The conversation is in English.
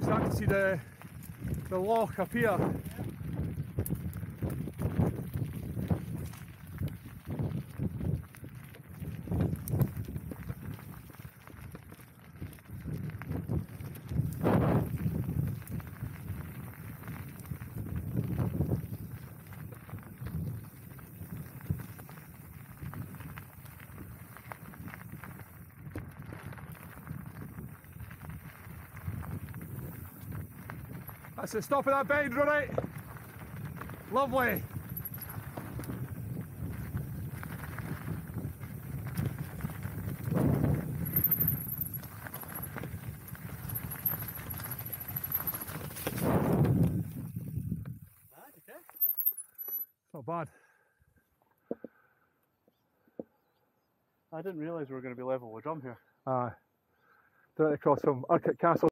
Starting to see the loch up here. That's it, stop at that bend, Rory. Lovely. Not bad. I didn't realise we were going to be level with drum here. Directly across from Urquhart Castle.